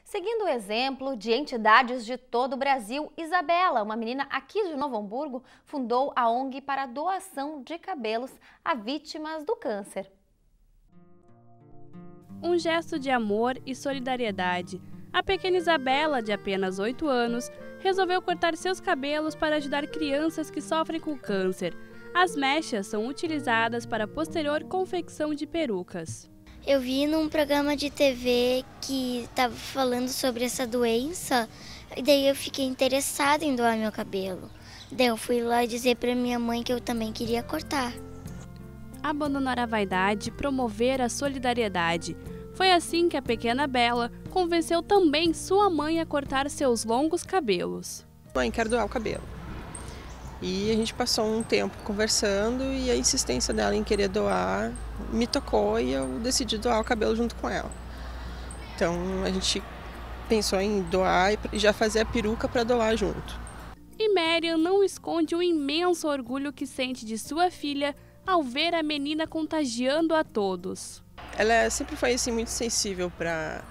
Seguindo o exemplo de entidades de todo o Brasil, Isabela, uma menina aqui de Novo Hamburgo, fundou a ONG para a doação de cabelos a vítimas do câncer. Um gesto de amor e solidariedade. A pequena Isabela, de apenas 8 anos, resolveu cortar seus cabelos para ajudar crianças que sofrem com câncer. As mechas são utilizadas para a posterior confecção de perucas. Eu vi num programa de TV que estava falando sobre essa doença e daí eu fiquei interessada em doar meu cabelo. Daí eu fui lá dizer para minha mãe que eu também queria cortar. Abandonar a vaidade, promover a solidariedade. Foi assim que a pequena Bela convenceu também sua mãe a cortar seus longos cabelos. Mãe, quero doar o cabelo. E a gente passou um tempo conversando e a insistência dela em querer doar me tocou e eu decidi doar o cabelo junto com ela. Então a gente pensou em doar e já fazer a peruca para doar junto. E Marian não esconde o imenso orgulho que sente de sua filha ao ver a menina contagiando a todos. Ela sempre foi assim, muito sensível para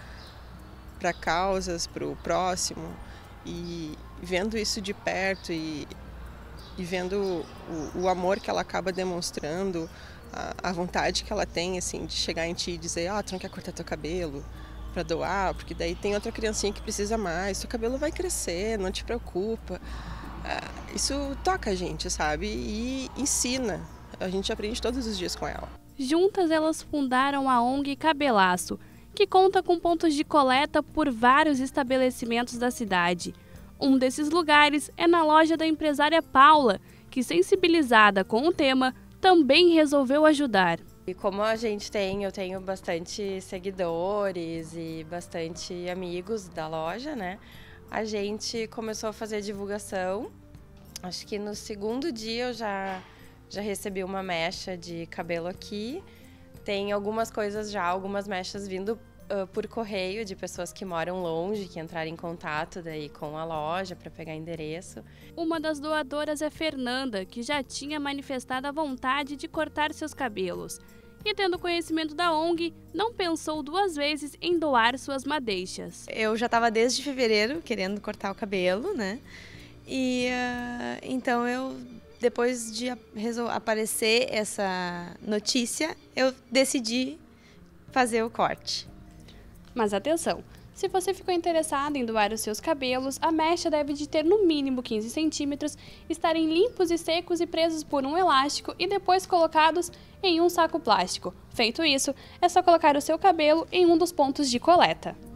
causas, para o próximo, e vendo isso de perto e vendo o amor que ela acaba demonstrando, a vontade que ela tem assim, de chegar em ti e dizer: tu não quer cortar teu cabelo para doar, porque daí tem outra criancinha que precisa mais, teu cabelo vai crescer, não te preocupa. Isso toca a gente, sabe? E ensina. A gente aprende todos os dias com ela. Juntas elas fundaram a ONG Cabelaço, que conta com pontos de coleta por vários estabelecimentos da cidade. Um desses lugares é na loja da empresária Paula, que, sensibilizada com o tema, também resolveu ajudar. E como eu tenho bastante seguidores e bastante amigos da loja, né? A gente começou a fazer divulgação. Acho que no segundo dia eu já recebi uma mecha de cabelo aqui. Tem algumas coisas já, algumas mechas vindo por correio de pessoas que moram longe, que entraram em contato daí com a loja para pegar endereço. Uma das doadoras é Fernanda, que já tinha manifestado a vontade de cortar seus cabelos. E tendo conhecimento da ONG, não pensou duas vezes em doar suas madeixas. Eu já estava desde fevereiro querendo cortar o cabelo, né? E então depois de aparecer essa notícia, eu decidi fazer o corte. Mas atenção, se você ficou interessado em doar os seus cabelos, a mecha deve de ter no mínimo 15 centímetros, estarem limpos e secos e presos por um elástico e depois colocados em um saco plástico. Feito isso, é só colocar o seu cabelo em um dos pontos de coleta.